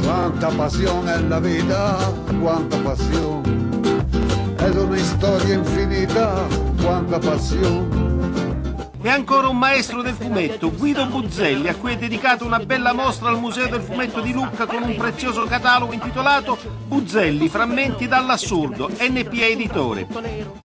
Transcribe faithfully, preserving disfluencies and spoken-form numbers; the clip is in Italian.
Quanta passione è la vita, quanta passione, ed una storia infinita, quanta passione. E ancora un maestro del fumetto, Guido Buzzelli, a cui è dedicata una bella mostra al Museo del Fumetto di Lucca con un prezioso catalogo intitolato Buzzelli, frammenti dall'assurdo, N P A Editore.